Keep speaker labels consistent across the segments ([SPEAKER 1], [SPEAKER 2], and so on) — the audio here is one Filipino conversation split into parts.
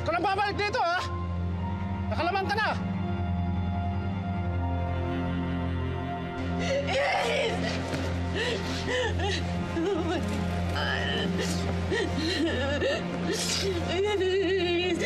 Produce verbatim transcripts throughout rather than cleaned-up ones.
[SPEAKER 1] ka nang babalik dito, ha? Nakalaman ka na!
[SPEAKER 2] Yes! Oh my God. Yes!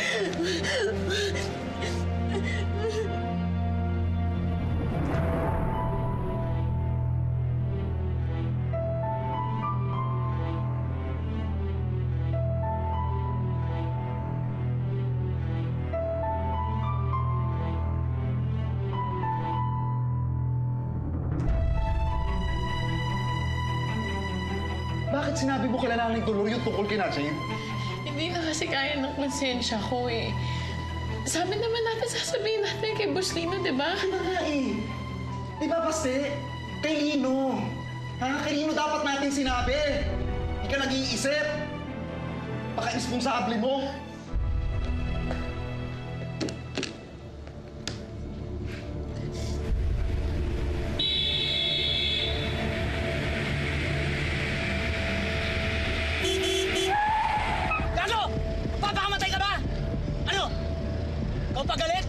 [SPEAKER 3] Bakit sinabi mo kila Nanay Dolor yung tungkol kina Jade?
[SPEAKER 2] Hindi na kasi kaya ng konsensya ko eh. Sabi naman natin, sasabihin natin kay Boss Lino, di ba?
[SPEAKER 3] Ano nga eh? Di ba, Paste? Kay Lino. Ha? Kay Lino dapat natin sinabi. Hindi ka nag-iisip. Baka irresponsable mo.
[SPEAKER 1] Pagalit?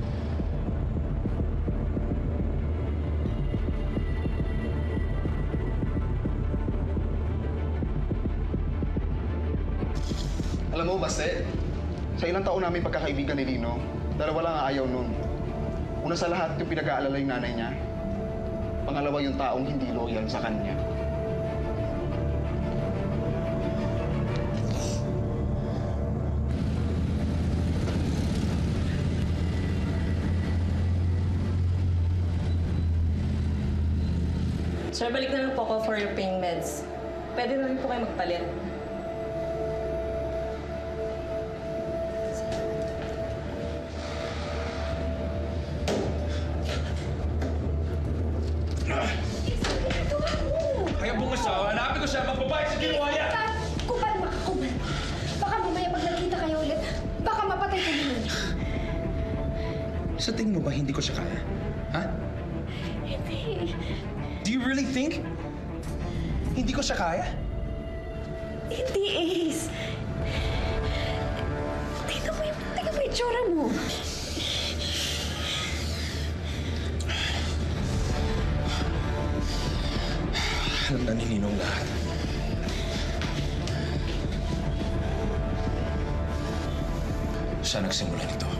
[SPEAKER 3] Alam mo, Baste, sa ilang taon namin pagkakaibigan ni Lino, dalawa lang ang ayaw nun. Una sa lahat, yung pinag-aalala yung nanay niya. Pangalawa, yung taong hindi loyal sa kanya.
[SPEAKER 4] Sir, balik na lang po ako for your pain meds. Pwede na rin po kayo magpalit.
[SPEAKER 1] Kaya bungas siya. Hanapin ko siya. Magbabayad sa ginawa niya.
[SPEAKER 5] Kupan, makakupan. Baka mamaya pag nagkita kayo ulit, baka mapatay ka naman.
[SPEAKER 1] Sa tingin mo ba hindi ko siya kaya? Ha?
[SPEAKER 5] Hindi.
[SPEAKER 1] Do you really think? Hindi ko siya kaya?
[SPEAKER 5] Hindi, Ace. Tingnan mo yung, tingnan mo yung itsura mo.
[SPEAKER 1] Alam na ni Ninong lahat. Siya nagsimula nito.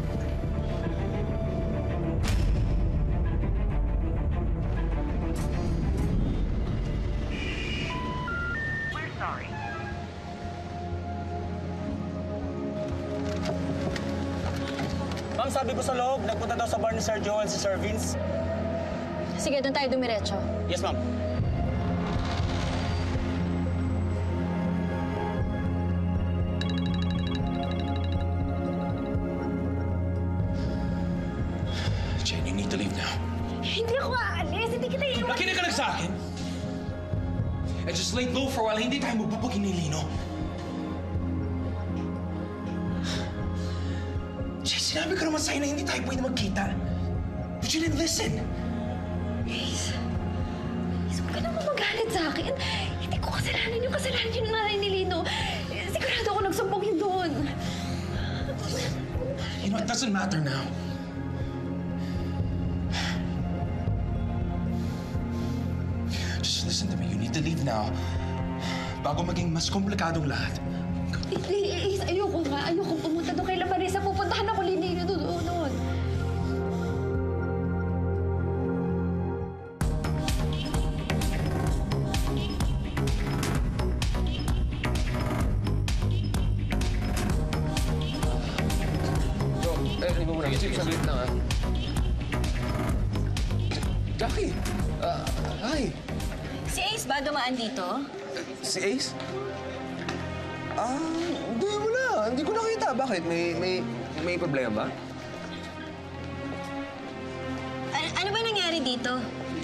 [SPEAKER 6] Ma'am, sabi ko sa loob, nagpunta daw sa bar ni Sir Joel si Sir Vince.
[SPEAKER 5] Sige, doon tayo dumiretso.
[SPEAKER 6] Yes, ma'am.
[SPEAKER 1] Jen, you need to leave now.
[SPEAKER 5] Hindi ako aalis. Hindi kita iiwan.
[SPEAKER 1] Nakinig ka lang sa akin? I just laid low for a while. Hindi tayo magbubugin ni Lino. Sinabi ko naman sa'yo na hindi tayo pwede magkita. But you didn't listen.
[SPEAKER 5] Ace, Ace, huwag ka naman magalit sa akin. Hindi ko kasalanan yung kasalanan yung nanay ni Lino. Sigurado ako nagsumbong yun doon.
[SPEAKER 1] You know, it doesn't matter now. Just listen to me. You need to leave now bago maging mas komplikadong lahat.
[SPEAKER 5] Ace, ayoko nga. Ayoko pumunta doon kay La Marisa. Pupuntahan ako ni Lino doon. doon.
[SPEAKER 7] Bro, eh, hindi mo muna. Isip, saglit lang, ha? Jacky! Uh, hi!
[SPEAKER 5] Si Ace ba dumaan dito?
[SPEAKER 7] Si Ace? Ah, hindi mo na. Hindi ko nakita. Bakit? May, may, may problema ba?
[SPEAKER 5] Ano, ano ba nangyari dito?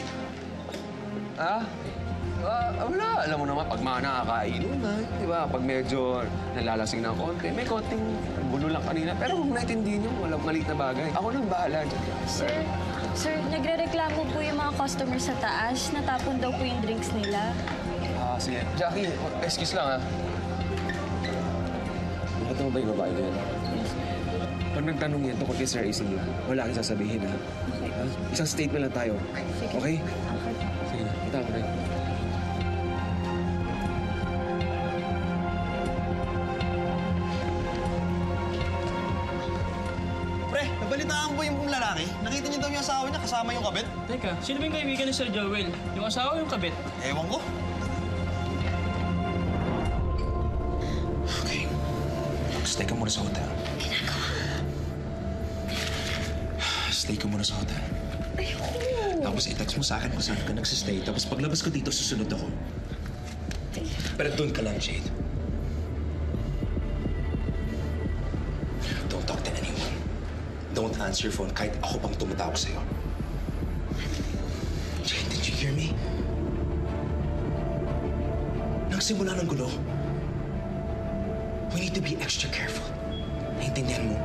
[SPEAKER 7] Ah? Ah, wala. Alam mo naman, pag mga nakakainom na, di ba? Pag medyo nalalasing ng konti, may konting gulo lang kanina. Pero kung naintindihin niyo, walang maliit na bagay. Ako nang bahala dyan.
[SPEAKER 5] Sir, sir, nagre-reklamo po yung mga customers sa taas. Natapon daw po yung drinks nila.
[SPEAKER 7] Ah, sige. Jacky, excuse lang, ha? Nakita mo ba yung babae yun? Pag nagtanong yan tungkol kay Sir A C, wala kang sasabihin, ha? Ha? Isang statement lang tayo. Okay? Sige na. Kita ko rin.
[SPEAKER 8] Pre, nabalitaan po yung lalaki. Nakita niyo daw yung asawa niya kasama yung kabit.
[SPEAKER 6] Teka, sino ba yung kaibigan ni Sir Joel? Yung asawa o yung kabit?
[SPEAKER 8] Ewan ko.
[SPEAKER 1] Okay. Stay ka muna sa hotel.
[SPEAKER 5] Ginagawa.
[SPEAKER 1] Stay ka muna sa hotel.
[SPEAKER 5] Ayoko.
[SPEAKER 1] Tapos i-text mo sa akin kung saan ka nagsistay. Tapos paglabas ko dito, susunod ako. Pero doon ka lang, Jade. Don't talk to anyone. Don't answer your phone kahit ako pang tumatawag sa'yo. Jade, did you hear me? Nagsimula ng gulo. We need to be extra careful. Naintindihan mo?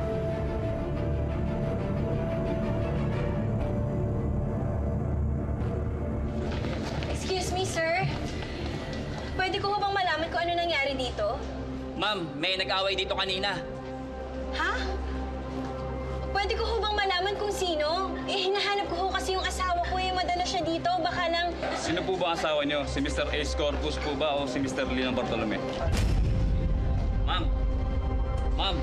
[SPEAKER 5] Excuse me, sir. Pwede ko bang malaman kung ano nangyari dito?
[SPEAKER 6] Ma'am, may nag-away dito kanina.
[SPEAKER 5] Ha? Pwede ko ho bang malaman kung sino? Eh, hinahanap ko ho kasi yung asawa ko eh. Madala siya dito. Baka lang...
[SPEAKER 9] Sino po ba ang asawa niyo? Si Mister Ace Corpus po ba o si Mister Lino Bartolome? Ma'am! Ma'am!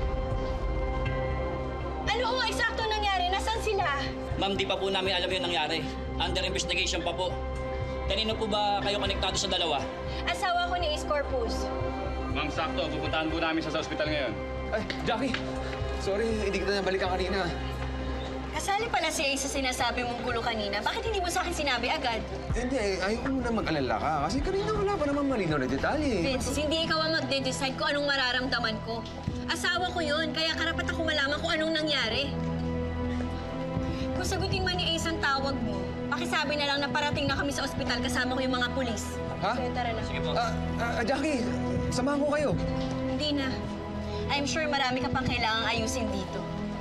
[SPEAKER 5] Ano ho eksakto nangyari? Nasaan sila?
[SPEAKER 6] Ma'am, di pa po namin alam yung nangyari. Under investigation pa po. Kanino po ba kayo konektado sa dalawa?
[SPEAKER 5] Asawa ko ni Ace Corpus.
[SPEAKER 9] Ma'am, sakto. Pupuntahan po namin siya sa ospital ngayon.
[SPEAKER 7] Ay, Jacky! Sorry, hindi kita nabalikan kanina.
[SPEAKER 5] Kasali pala si Ace sa sinasabi mong gulo kanina. Bakit hindi mo sa akin sinabi agad?
[SPEAKER 7] Hindi, ayaw mo na mag-alala ka. Kasi kanina wala pa naman malinaw na detalye.
[SPEAKER 5] Vince, hindi ikaw ang magde-decide kung anong mararamdaman ko. Asawa ko yun, kaya karapat ako malaman kung anong nangyari. Kung sagutin man ni Ace ang tawag mo, pakisabi na lang na parating na kami sa ospital kasama ko yung mga pulis.
[SPEAKER 7] Ha?
[SPEAKER 5] Kaya tara na.
[SPEAKER 6] Sige po.
[SPEAKER 7] Ah, ah, Jacky, samahan ko kayo.
[SPEAKER 5] Hindi na. I'm sure marami ka pang kailangang ayusin dito.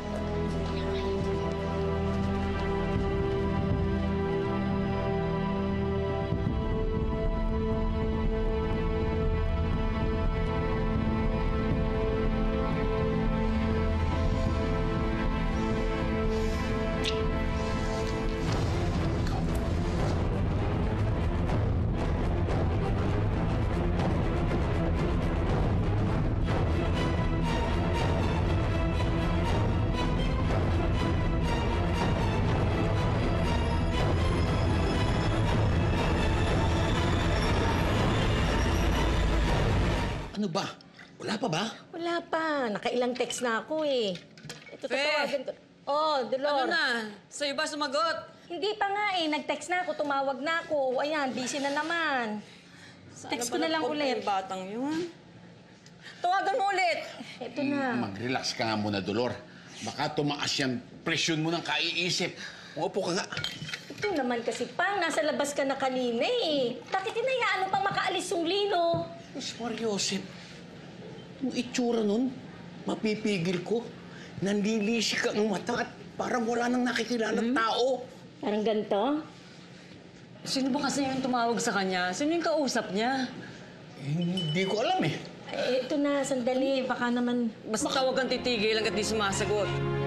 [SPEAKER 8] Ano ba? Wala pa ba?
[SPEAKER 4] Wala pa. Nakailang text na ako eh. Ito,
[SPEAKER 10] Fe!
[SPEAKER 4] tatawagan ko. Oh, Dolor.
[SPEAKER 10] Ano na? Sa'yo ba sumagot?
[SPEAKER 4] Hindi pa nga eh. Nag-text na ako, tumawag na ako. Ayan, busy na naman. Text ko na lang ulit.
[SPEAKER 10] Yung batang yun. Tawagan mo ulit.
[SPEAKER 4] Ito na.
[SPEAKER 11] Mag-relax ka nga muna, Dolor. Baka tumaas yung presyon mo ng kaiisip. Umupo ka nga.
[SPEAKER 4] Ito naman kasi, Pang, nasa labas ka na kanina eh. Bakit hinayaan mo pang makaalis yung Lino?
[SPEAKER 11] Miss Mariosep, yung itsura nun, mapipigil ko. Nanlilisik ka ang mata at parang wala nang nakikilalang tao.
[SPEAKER 4] Parang ganito?
[SPEAKER 10] Sino ba kasi yung tumawag sa kanya? Sino yung kausap niya?
[SPEAKER 11] Eh, hindi ko alam eh.
[SPEAKER 4] Eh, ito na, sandali. Baka naman...
[SPEAKER 10] Basta tawag kang titigil hanggat di sumasagot.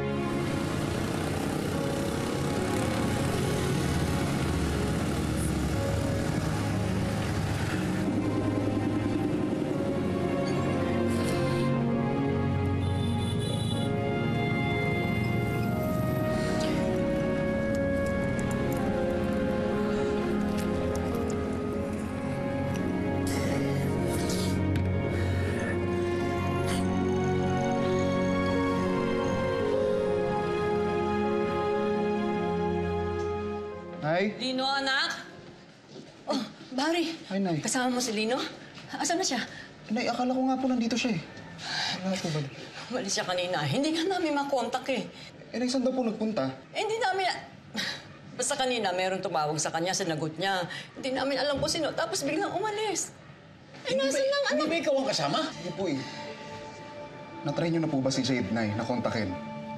[SPEAKER 3] Nay?
[SPEAKER 10] Lino, anak? Oh, Barry.
[SPEAKER 3] Ay, Nay.
[SPEAKER 10] Kasama mo si Lino? Asan na siya?
[SPEAKER 3] Nay, akala ko nga po nandito siya eh. Wala po ba?
[SPEAKER 10] Wali siya kanina. Hindi nga namin makontak eh.
[SPEAKER 3] Eh, Nay, saan daw po nagpunta?
[SPEAKER 10] Eh, hindi namin... Basta kanina, meron tumawag sa kanya, sinagot niya. Hindi namin alam kung sino, tapos biglang umalis. Eh, nasan lang, anak?
[SPEAKER 11] Hindi ba ikaw ang kasama?
[SPEAKER 3] Hindi po eh. Natry niyo na po ba si Jade, Nay, na kontakin?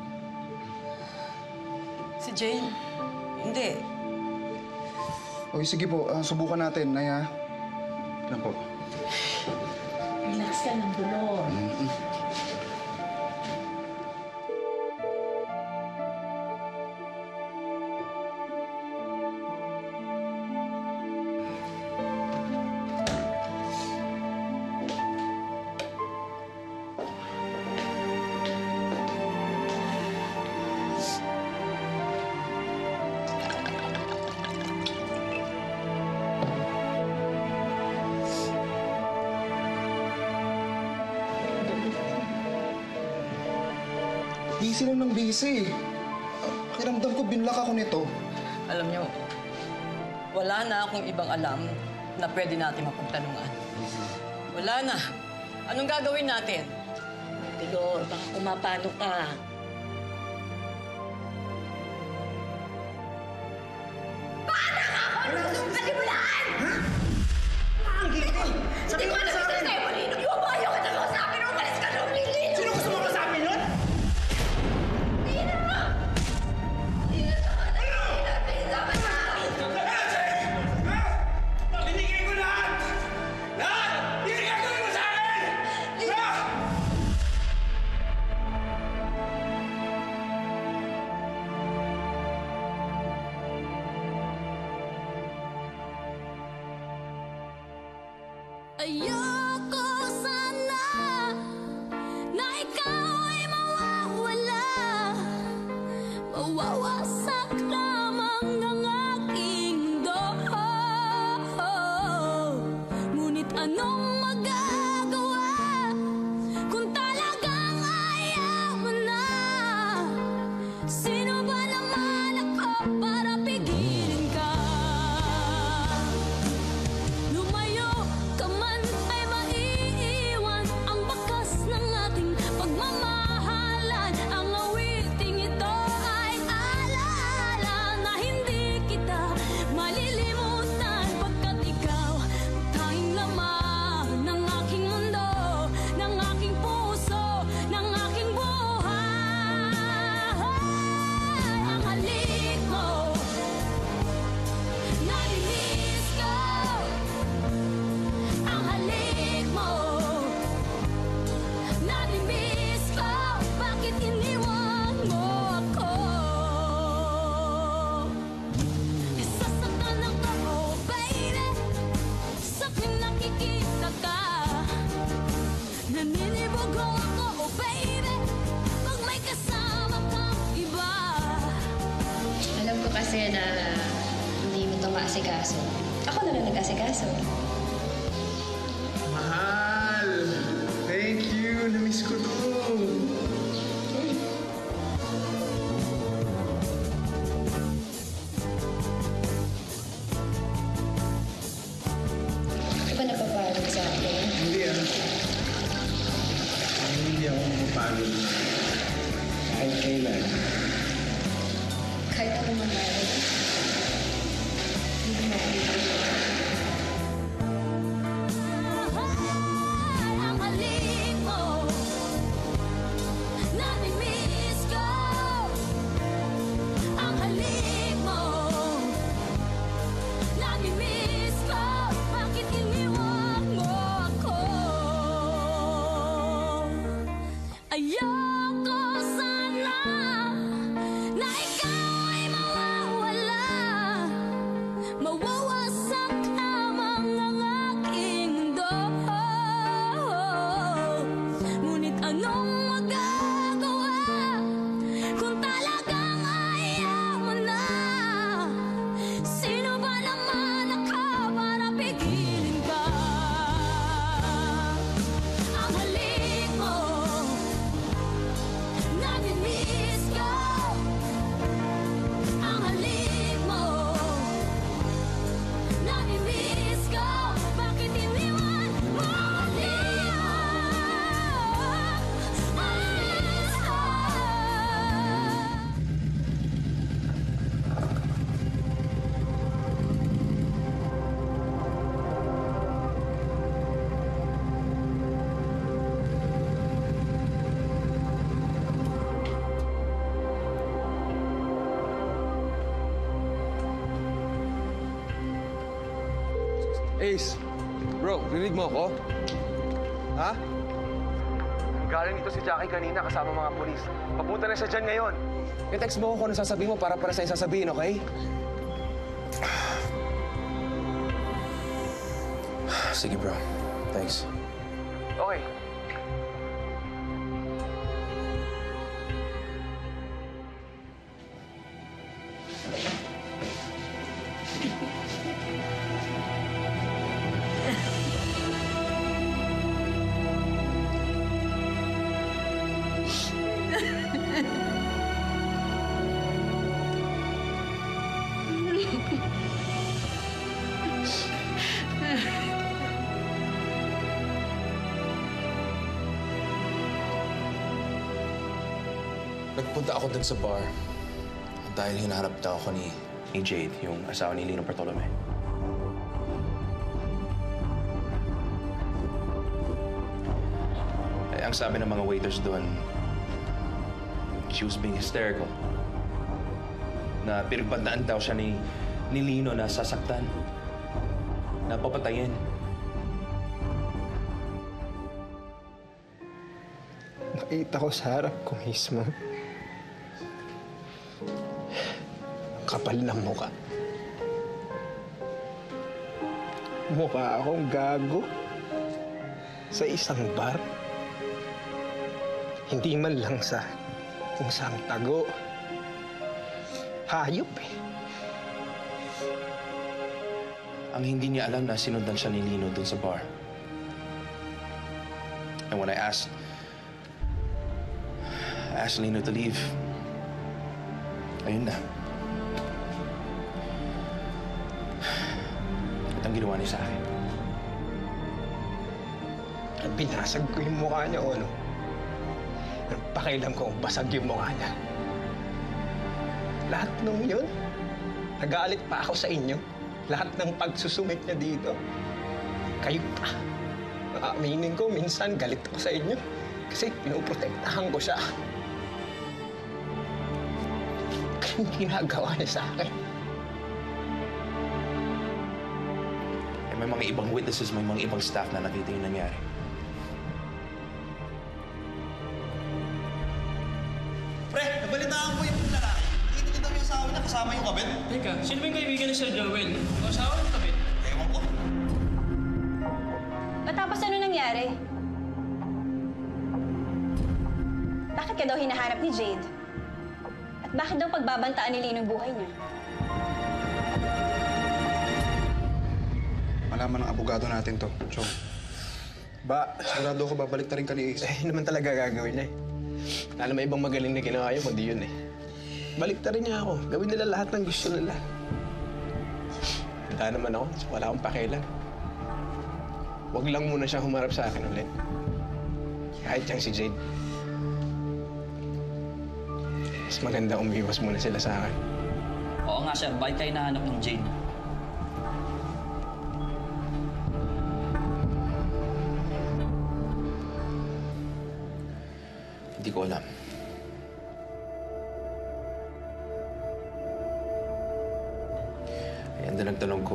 [SPEAKER 10] Si Jane? Hindi.
[SPEAKER 3] O, sige po, ah, subukan natin, Nay, ha? Lang po.
[SPEAKER 4] Relax ka ng Dolor.
[SPEAKER 3] Busy lang ng busy. Uh, Pakiramdam ko, binlock ako nito.
[SPEAKER 10] Alam niyo, wala na akong ibang alam na pwede natin mapagtanungan. Wala na. Anong gagawin natin?
[SPEAKER 4] Pilor, baka kumapano ka.
[SPEAKER 11] Sabi ko na sa akin! Yung bayo ka na sa akin! Umalis ka na! Sino gusto mo sa akin yun?
[SPEAKER 12] Binigay ko lahat! Lahat! Hindi gagawin mo sa akin!
[SPEAKER 13] Ayoko sana na ikaw ay mawawala. Mawawasak lamang ang aking mundo. Ngunit anong magagawa kung talagang ayaw mo na? Sino ba naman ako para pigilin ka? Lumayo ka man ay maiiwan ang bakas ng ating pagmamahalan. Ang awiting ito ay alaala na hindi kita malilimutan, pagkat ikaw tanging laman ng aking mundo, ng aking puso, ng aking buhay. Ang halik mo, nabibis ko. Ang halik mo, nabibis ko. Bakit iniwan mo ako? Nasasaktan ako, oh baby, sa tuwing nakikita ka. Naninibago ako, oh baby, pag may kasama kang iba.
[SPEAKER 14] Alam ko kasi na hindi mo ito maasikaso. Ako na lang nag-asikaso.
[SPEAKER 3] Mahal! Thank you! Namiss ko to!
[SPEAKER 14] Di ba napapagod sa akin?
[SPEAKER 11] Hindi ah. Hindi ako mapapagod. Kahit kailan.
[SPEAKER 14] Kahit ako mangyari. Hindi mo ako
[SPEAKER 13] Ang halik mo, nabibis ko. Ang halik mo, nabibis ko. Bakit iniwan mo ako? Ayoko sana na ikaw ay mawawala. Mawawasak lamang ang aking mundo. Ngunit anong magagawa kung talagang ayaw mo na? Sino ba naman ako para pigilin ka? Ang halik mo, nabibis ko. Ang halik mo, nabibis ko. Bakit iniwan mo ako? Alis ka.
[SPEAKER 7] Ace, bro, rinig mo ako? Ha? Galing dito si Jacky kanina kasama mga polis. Papunta na siya dyan ngayon. I-text mo ako kung ano sasabihin mo para para sa sasabihin, okay?
[SPEAKER 1] Sige, bro. Thanks.
[SPEAKER 7] Okay.
[SPEAKER 1] Napunta ako dun sa bar dahil hinahanap daw ako ni, ni Jade, yung asawa ni Lino Bartolome. Eh, ang sabi ng mga waiters doon, she was being hysterical. Na pinagbandaan daw siya ni, ni Lino na sasaktan. Na papatayin.
[SPEAKER 15] Nakita ko sa harap ko mismo. Kapal ng mukha. Mukha akong gago sa isang bar. Hindi man lang sa kung saan tago. Hayop eh.
[SPEAKER 1] Ang hindi niya alam na sinundan siya ni Lino dun sa bar. And when I asked, I asked Lino to leave, ayun na. At ang ginawa niya sa akin.
[SPEAKER 15] Binasag ko yung mukha niya o ano? Pakialam ko kung basag yung mukha niya. Lahat nung yun, nagalit pa ako sa inyo. Lahat ng pagsusumit niya dito. Kayo pa. Aaminin ko, minsan galit ako sa inyo. Kasi pinoprotektahan ko siya. Anong ginagawa niya sa akin?
[SPEAKER 1] Eh, may mga ibang witnesses, may mga ibang staff na nakita yung nangyari.
[SPEAKER 8] Pre, nabalitaan ko yung lalaki. Nakita niyo daw yung asawa niya kasama yung kabit.
[SPEAKER 6] Teka, sino ba yung kaibigan ni Sir Joel? O asawa ng kabit?
[SPEAKER 8] Ewan ko.
[SPEAKER 5] Matapos ano nangyari? Bakit ka daw hinahanap ni Jade? At bakit daw pagbabantaan ni Lino yung buhay niya?
[SPEAKER 3] Malaman ng abogado natin to, Chong. Ba, sigurado ko babalik na rin ka ni Ace.
[SPEAKER 15] Eh, naman talaga gagawin niya eh. Lalo may ibang magaling na ginawa yun, kundi yun eh. Balik na rin niya ako. Gawin nila lahat ng gusto nila. Handa naman ako, so wala akong pakialam. Huwag lang muna siya humarap sa akin ulit. Kahit yang si Jade. Mas maganda umiwas muna sila sa akin.
[SPEAKER 6] Oo nga, sir. Bakit kayo nahanap ng Jade?
[SPEAKER 1] Hindi ko alam. Ayan din ang tanong ko.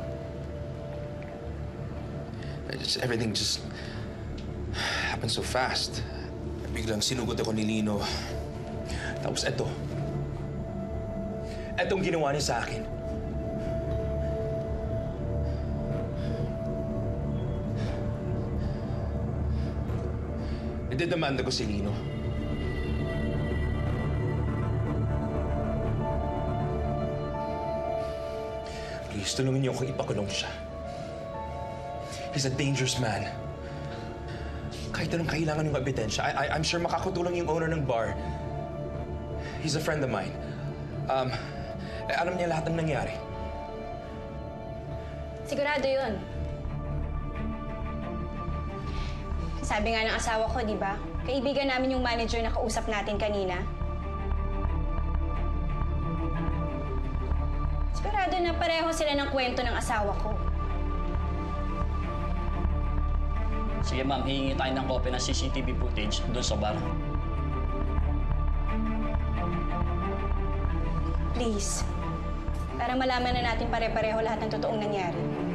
[SPEAKER 1] Just, everything just happened so fast. Biglang sinugot ako ni Lino. Tapos eto. Etong ginawa niya sa akin. Idedemanda ko si Lino. Please, tulungan niyo akong ipakulong siya. He's a dangerous man. Kahit anong kailangan yung ebidensya, I, I, I'm sure makakatulong yung owner ng bar. He's a friend of mine. Um, eh, alam niya lahat ng nangyari.
[SPEAKER 5] Sigurado yun. Sabi nga ng asawa ko, di ba? Kaibigan namin yung manager na kausap natin kanina. Sigurado na pareho sila ng kwento ng asawa ko.
[SPEAKER 6] Sige, ma'am. Hihingi tayo ng copy ng C C T V footage doon sa bar.
[SPEAKER 5] Please. Para malaman na natin pare-pareho lahat ng totoong nangyari.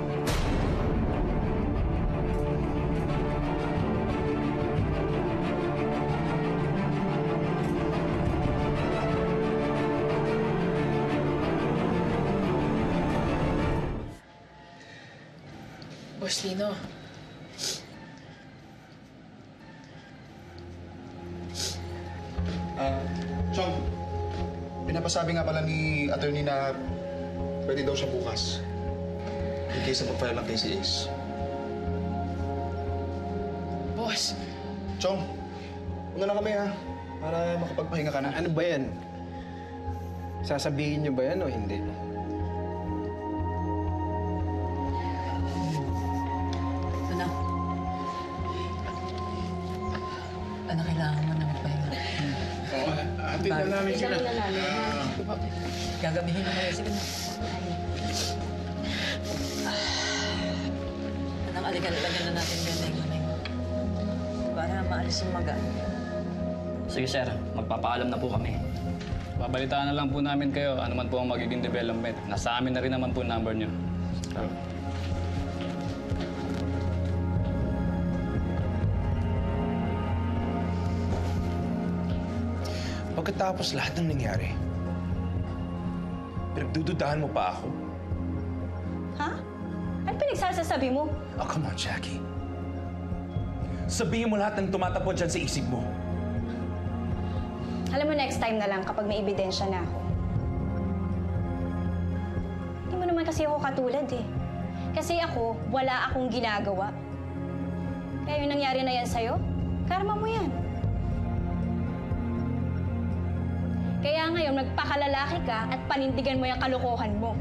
[SPEAKER 2] Boss Lino.
[SPEAKER 3] Ah, Chong, pinapasabi nga pala ni attorney na pwede daw siya bukas. In case na mag-file ng case si Ace.
[SPEAKER 2] Boss!
[SPEAKER 3] Chong, una na kami ha. Para makapagpahinga ka na.
[SPEAKER 15] Ano ba yan? Sasabihin niyo ba yan o hindi?
[SPEAKER 10] Anak. Anak, kailangan mo na magpahinga.
[SPEAKER 15] Oo, at
[SPEAKER 11] Hatid na namin sila.
[SPEAKER 4] Tingnan na namin, ha?
[SPEAKER 10] Gagabihin na kayo. Sige na. Anong alikan, lagyan na natin ganay. Para maalis yung maga.
[SPEAKER 6] Sige sir, magpapaalam na po kami.
[SPEAKER 9] Babalitaan na lang po namin kayo ano man po ang magiging development. Nasa amin na rin naman po yung number nyo.
[SPEAKER 1] Pagkatapos lahat ng nangyari, pinagdududahan mo pa ako?
[SPEAKER 4] Ha? Ano pinagsasasabi mo?
[SPEAKER 1] Oh, come on, Jacky. Sabihin mo lahat ng tumatapon dyan sa isip mo.
[SPEAKER 14] Alam mo, next time na lang kapag may ebidensya na ako. Hindi mo naman kasi ako katulad eh. Kasi ako, wala akong ginagawa. Kaya yung nangyari na yan sa'yo, karma mo yan. Kaya ngayon, magpakalalaki ka at panindigan mo yung kalokohan mo.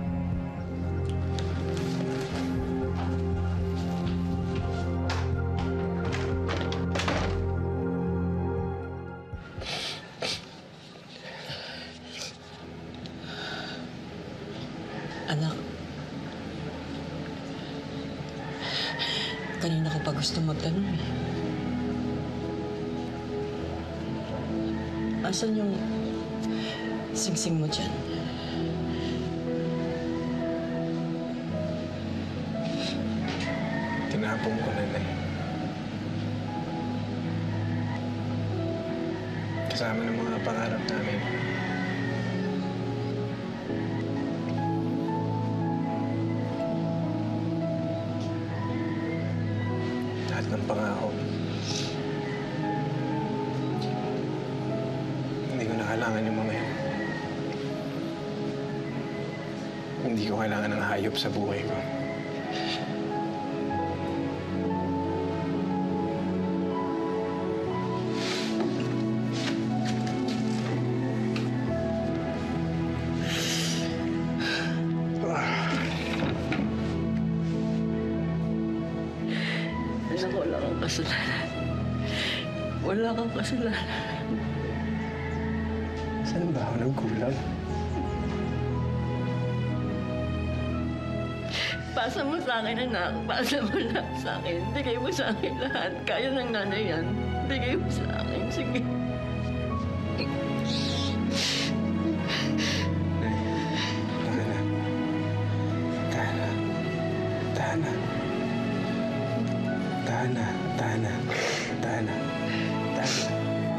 [SPEAKER 10] Anak, kanina ko pa gusto magtanong eh. Asan yung singsing mo dyan?
[SPEAKER 7] Tinapong ko na na. Kasama ng mga pangarap namin. Lahat ng pangako. Hindi ko na kailangan yung mga yun. Hindi ko kailangan ng hayop sa buhay ko.
[SPEAKER 10] Anak, wala kang kasalanan. Wala kang kasalanan.
[SPEAKER 7] Saan ba ako nagkulang?
[SPEAKER 10] Pasa mo sa akin, anak. Pasa mo lang sa akin. Bigay mo sa akin lahat. Kaya ng nanay yan. Bigay mo sa akin. Sige.
[SPEAKER 7] Tana. Tana. Tana. Tana. Tana. Tana.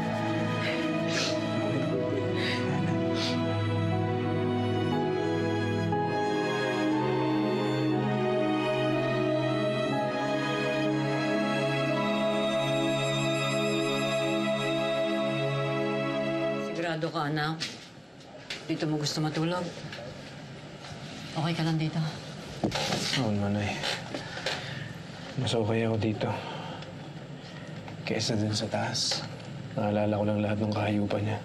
[SPEAKER 10] Sigurado ka, anak. Dito mo gusto matulog. Okay ka lang dito.
[SPEAKER 7] Oo, nanay. Mas okay ako dito. Kesa dun sa taas. Naalala ko lang lahat ng kahayupan niya.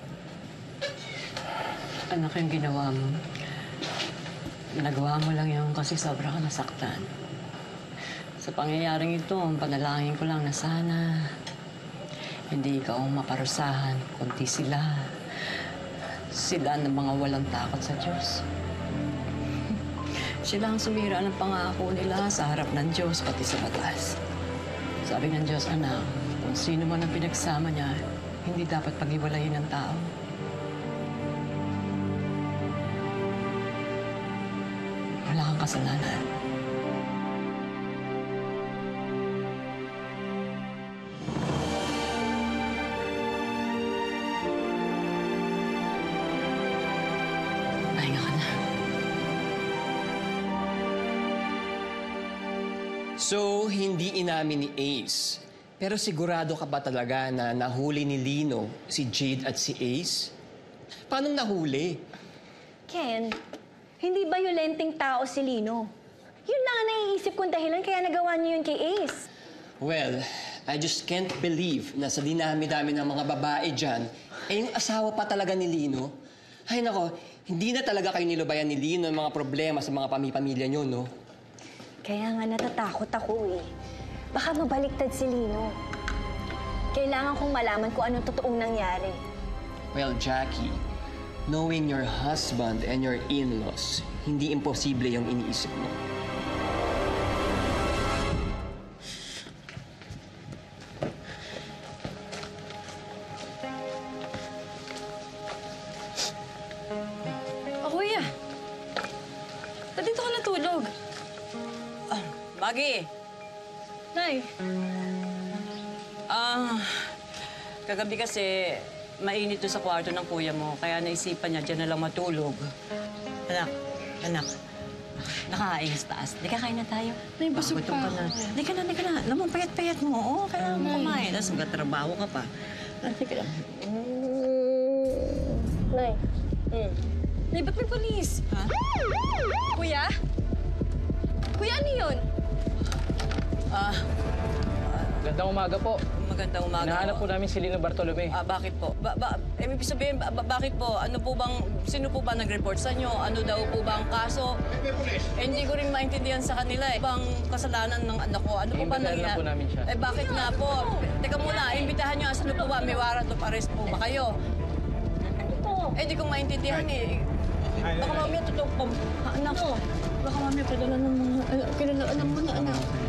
[SPEAKER 10] Anak, yung ginawa mo. Nagawa mo lang yun kasi sobra ka nasaktan. Sa pangyayaring ito, panalangin ko lang na sana hindi ikaw ang maparusahan, kundi sila. Sila ng mga walang takot sa Diyos. Sila ang sumira ng pangako nila sa harap ng Diyos, pati sa batas. Sabi ng Diyos, anak, kung sino man ang pinagsama niya, hindi dapat pag-iwalayin ng tao. Wala kang kasalanan. Pahinga ka na.
[SPEAKER 15] So, hindi inamin ni Ace. Pero sigurado ka ba talaga na nahuli ni Lino si Jade at si Ace? Paano nahuli?
[SPEAKER 14] Ken, hindi violenteng tao si Lino. Yun lang ang naiisip kong dahilan kaya nagawa niyo yun kay Ace.
[SPEAKER 15] Well, I just can't believe na sa dinami-dami ng mga babae dyan, eh yung asawa pa talaga ni Lino. Ay nako, hindi na talaga kayo nilubayan ni Lino ng mga problema sa mga pamipamilya niyo, no?
[SPEAKER 14] Kaya nga natatakot ako eh. Baka mabaliktad si Lino. Kailangan kong malaman kung anong totoong nangyari.
[SPEAKER 16] Well, Jacky, knowing your husband and your in-laws, hindi imposible yung iniisip mo.
[SPEAKER 2] Oh, kuya. Ba't dito ka natulog?
[SPEAKER 10] Ah, Maggie!
[SPEAKER 2] Nay.
[SPEAKER 10] Ah, kagabi kasi mainit doon sa kwarto ng kuya mo, kaya naisipan niya dyan na lang matulog. Anak, anak, nakain sa taas. Di ka kain na tayo.
[SPEAKER 2] Nay, busog
[SPEAKER 10] Baka gutom
[SPEAKER 2] pa
[SPEAKER 10] ka na.
[SPEAKER 2] ako.
[SPEAKER 10] Di ka na, di ka na. Alam mo, payat-payat mo. Oo, kaya mo
[SPEAKER 2] Nay.
[SPEAKER 10] kumain. Tapos magkatrabaho ka pa. Ah, Di ka lang.
[SPEAKER 2] Nay. Mm. Nay, ba't may polis?
[SPEAKER 10] Ha?
[SPEAKER 2] Kuya? Kuya, ano yun?
[SPEAKER 10] Ah,
[SPEAKER 17] Gandang umaga po.
[SPEAKER 10] magandang umaga.
[SPEAKER 17] Hinahanap po namin si Lino Bartolome.
[SPEAKER 10] Ah, bakit po? Ba, ba, eh, ibig sabihin, ba, ba- bakit po? Ano po bang, sino po ba nag-report sa inyo? Ano daw po ba ang kaso? Eh, hindi ko rin maintindihan sa kanila eh. Bang kasalanan ng anak ko? Ano po ba
[SPEAKER 17] Iimbitahan
[SPEAKER 10] nangyari?
[SPEAKER 17] na po namin siya.
[SPEAKER 10] Eh, bakit nga po? Teka muna, imbitahan nyo. Sino po ba? May warrant of arrest po ba kayo?
[SPEAKER 2] Ano to?
[SPEAKER 10] Eh, di ko maintindihan eh. Baka mamaya totoo po. Anak ko. Baka mamaya padala ng mga, kinalaan ng mga anak.